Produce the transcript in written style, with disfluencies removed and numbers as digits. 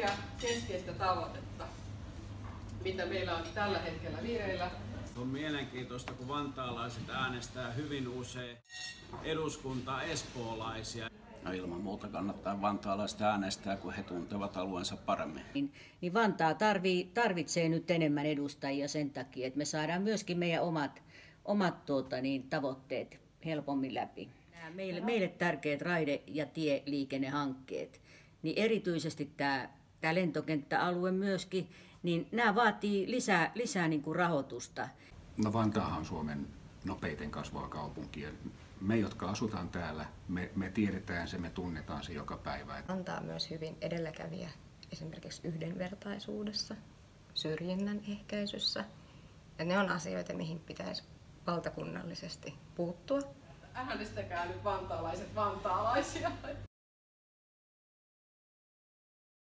keskeistä tavoitetta, mitä meillä on tällä hetkellä vireillä. On mielenkiintoista, kun vantaalaiset äänestää hyvin usein eduskuntaa espoolaisia. No ilman muuta kannattaa vantaalaista äänestää, kun he tuntevat alueensa paremmin. Niin Vantaa tarvitsee nyt enemmän edustajia sen takia, että me saadaan myöskin meidän omat tavoitteet helpommin läpi. Nämä meille tärkeät raide- ja tieliikennehankkeet, niin erityisesti tämä lentokenttäalue myöskin, niin nämä vaatii lisää niin kuin rahoitusta. No Vantaahan on Suomen nopeiten kasvava kaupunki. Me, jotka asutaan täällä, me tiedetään se, me tunnetaan se joka päivä. Vantaa myös hyvin edelläkävijä esimerkiksi yhdenvertaisuudessa, syrjinnän ehkäisyssä. Ja ne on asioita, mihin pitäisi valtakunnallisesti puuttua. Äänestäkää nyt vantaalaiset vantaalaisia.